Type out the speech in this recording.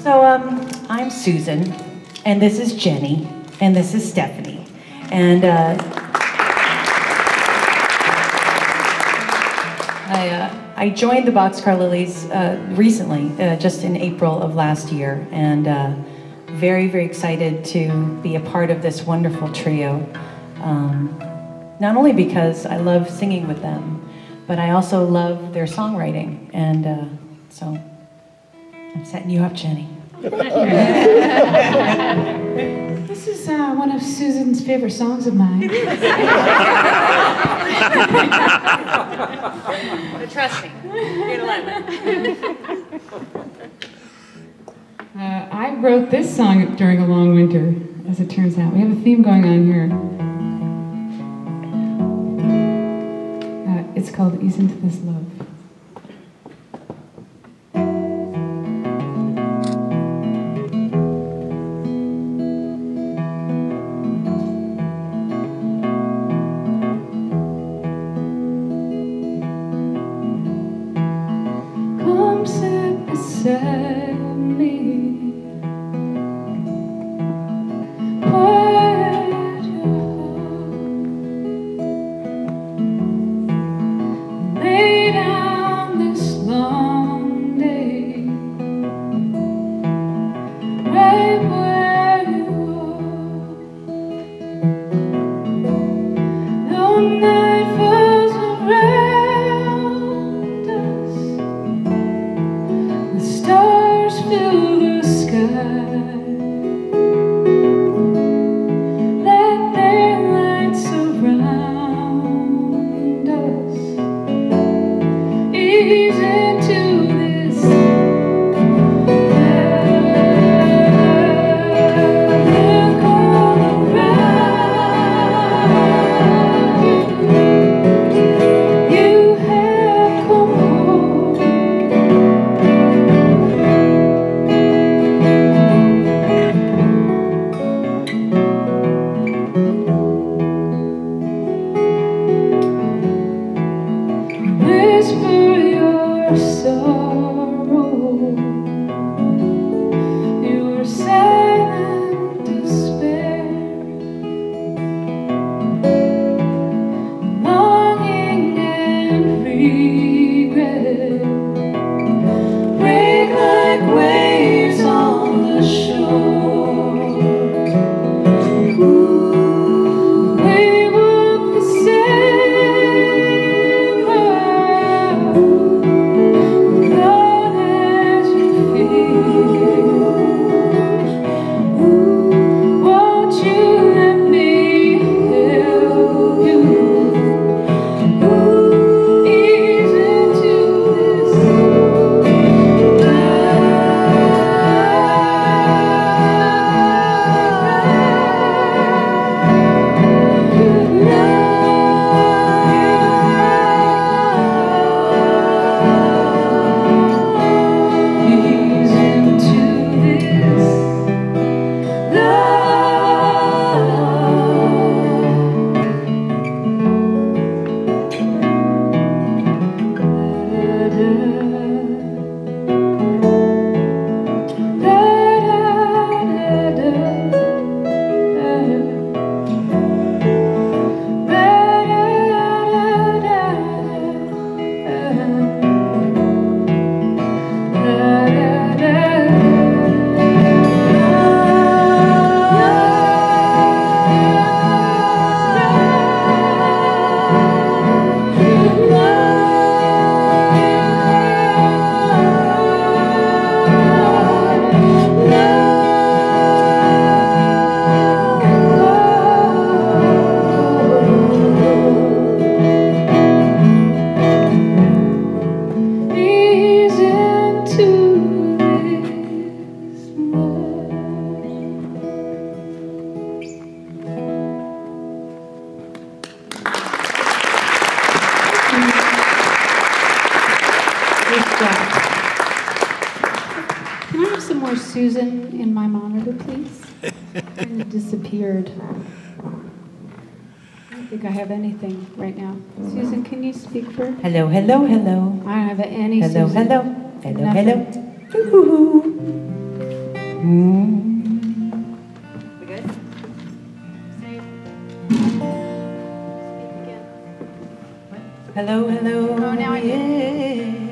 I'm Susan, and this is Jenny, and this is Stephanie. And I joined the Boxcar Lilies recently, just in April of last year, and very, very excited to be a part of this wonderful trio. Not only because I love singing with them, but I also love their songwriting, and so I'm setting you up, Jenny. This is one of Susan's favorite songs of mine. Trust me, you're gonna love it. I wrote this song during a long winter, as it turns out. We have a theme going on here. It's called Ease Into This Love. Come sit beside me. Quiet your heart. Lay down this long day, right where you are. No night falls around us. The stars fill the sky. Let their light surround us. Ease into this look all around. You have come home. Whisper your sorrow, your silent despair, longing and regret. Break like waves on the shore. We walk the same road, alone as you feel. Won't you let me help you? Ease into this ease into this ease into this love. Can I have some more Susan in my monitor, please? Kind of disappeared. I don't think I have anything right now. Susan, can you speak for? Hello, hello, hello. I don't have any Hello, Susan. hello. Hello, Nothing. hello. Ooh. We good? Say it. Speak again. Hello, hello. Oh, now I'm yeah.